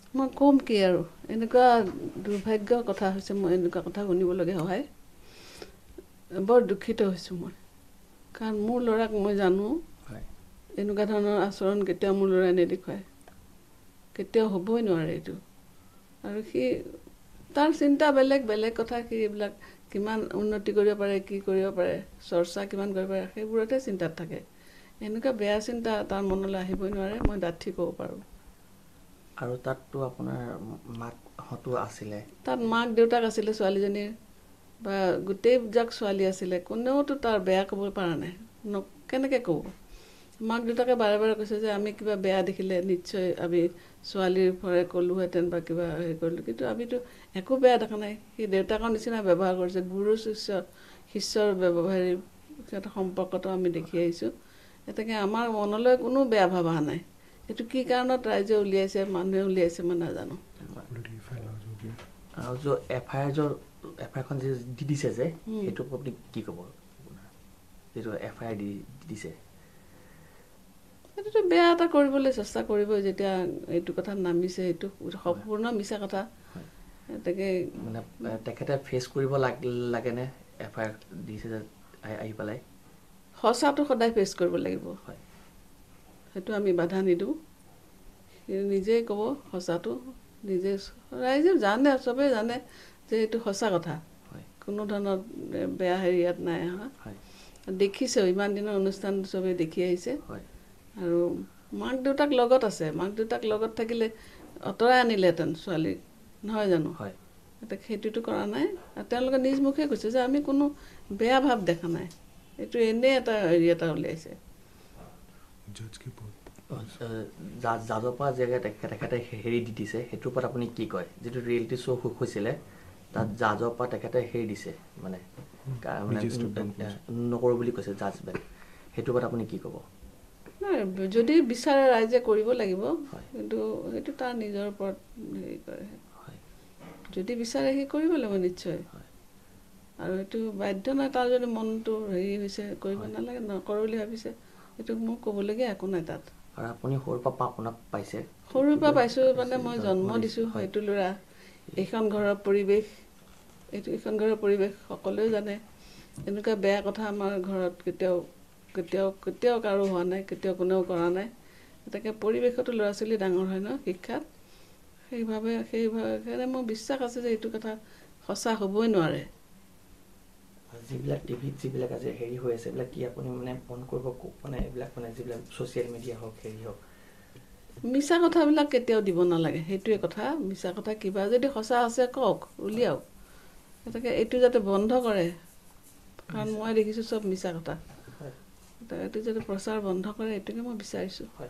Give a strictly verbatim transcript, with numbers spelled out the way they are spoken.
মই কম কি আৰু এনেকুৱা দুৰ্ভাগ্য কথা হৈছে মই এনেকুৱা কথা শুনিবলগীয়া হয় বৰ দুখিত হৈছোঁ মই কাৰণ মোৰ ল'ৰাক মই জানো এনেকুৱা ধৰণৰ আচৰণ কেতিয়াও মোৰ ল'ৰাই নেদেখুৱায় কেতিয়াও হ'বই নোৱাৰে এইটো আৰু সি তাৰ চিন্তা বেলেগ বেলেগ কথা সি এইবিলাক কিমান উন্নতি কৰিব পাৰে কি কৰিব পাৰে চৰ্চা কিমান কৰিব পাৰে সেইবোৰতে চিন্তাত থাকে এনেকুৱা বেয়া চিন্তা তাৰ মনলৈ আহিবই নোৱাৰে মই ডাঠি ক'ব পাৰোঁ আৰু তাততো আপোনাৰ মাকহঁতো আছিলে তাত মাক দেউতাক আছিলে ছোৱালীজনীৰ বা গোটেইজাক ছোৱালী আছিলে কোনেওতো তাৰ বেয়া ক'ব পৰা নাই কেনেকৈ ক'ব মাক দেউতাকে বাৰে বাৰে কৈছে যে আমি কিবা বেয়া দেখিলে নিশ্চয় আমি ছোৱালীৰ পৰাই ক'লোহেঁতেন বা কিবা হেৰি কৰিলোঁ কিন্তু আমিতো একো বেয়া দেখা নাই সি দেউতাকৰ নিচিনা ব্যৱহাৰ কৰিছে গুৰু শিষ্য শিষ্যৰ ব্যৱহাৰী সিহঁতৰ সম্পৰ্কটো আমি দেখি আহিছোঁ গতিকে আমাৰ মনলৈ কোনো বেয়া ভাৱ অহা নাই এইটো কি কাৰণত ৰাইজে উলিয়াইছে মানুহে উলিয়াইছে মই নাজানো আৰু যে F I R F I আৰখন যে দি দিছে যে সেইটোৰ আপুনি কি ক'ব যিটো এফ আই আৰ দি দিছে সেইটোতো বেয়া এটা কৰিবলৈ চেষ্টা কৰিবই যেতিয়া এইটো কথা নামিছে এইটো সম্পূৰ্ণ মিছা কথা গতিকে মানে তেখেতে ফেচ কৰিব লাগেনে এফ আই আৰ দিছে যে আহি পেলাই সঁচাটো সদায় ফেচ কৰিব লাগিব হয় সেইটো আমি বাধা নিদিওঁ সি নিজেই ক'ব সঁচাটো নিজে ৰাইজে জানে চবেই জানে যে এইটো সঁচা কথা কোনো ধৰণৰ বেয়া হেৰি ইয়াত নাই অহা দেখিছেও ইমান দিনৰ অনুষ্ঠান চবেই দেখি আহিছে আৰু মাক দেউতাক লগত আছে মাক দেউতাক লগত থাকিলে আঁতৰাই আনিলেহেঁতেন ছোৱালীক নহয় জানো এতিয়া সেইটোতো কৰা নাই আৰু তেওঁলোকে নিজ মুখে কৈছে যে আমি কোনো বেয়া ভাৱ দেখা নাই এইটো এনেই এটা হেৰি এটা উলিয়াইছে জাজৰ পৰা যে তেখেতে হেৰি দি দিছে সেইটোৰ ওপৰত আপুনি কি কয় যিটো ৰিয়েলিটি শ্ব' হৈছিলে তাত জাজৰ পৰা তেখেতে হেৰি দিছে মানে নকৰোঁ বুলি কৈছে জাজমেণ্ট সেইটোৰ ওপৰত আপুনি কি ক'ব নাই যদি বিচাৰে ৰাইজে কৰিব লাগিব কিন্তু সেইটো তাৰ নিজৰ ওপৰত হেৰি কৰে যদি বিচাৰে সি কৰিব লাগিব নিশ্চয় আৰু এইটো বাধ্য নাই তাৰ যদি মনটো হেৰি হৈছে কৰিব নালাগে নকৰোঁ বুলি ভাবিছে এইটো মোৰ ক'বলগীয়া একো নাই তাত আৰু আপুনি সৰুৰ পৰা আপোনাক পাইছে সৰুৰ পৰা পাইছোঁ মানে মই জন্ম দিছোঁ হয়তো ল'ৰা এইখন ঘৰৰ পৰিৱেশ এইটো এইখন ঘৰৰ পৰিৱেশ সকলোৱে জানে এনেকুৱা বেয়া কথা আমাৰ ঘৰত কেতিয়াও কেতিয়াও কেতিয়াও কাৰো হোৱা নাই কেতিয়াও কোনেও কৰা নাই গতিকে পৰিৱেশতো ল'ৰা ছোৱালী ডাঙৰ হয় ন শিক্ষাত সেইভাৱে সেইভাৱে মোৰ বিশ্বাস আছে যে এইটো কথা সঁচা হ'বই নোৱাৰে যিবিলাক টিভিত যিবিলাক আজি হেৰি হৈ আছে এইবিলাক কি আপুনি মানে বন্ধ কৰিব মানে এইবিলাক মানে যিবিলাক ছ'চিয়েল মিডিয়া হওক হেৰি হওক মিছা কথাবিলাক কেতিয়াও দিব নালাগে সেইটোৱে কথা মিছা কথা কিবা যদি সঁচা আছে কওক উলিয়াওক গতিকে এইটো যাতে বন্ধ কৰে কাৰণ মই দেখিছোঁ চব মিছা কথা এইটো যাতে প্ৰচাৰ বন্ধ কৰে এইটোকে মই বিচাৰিছোঁ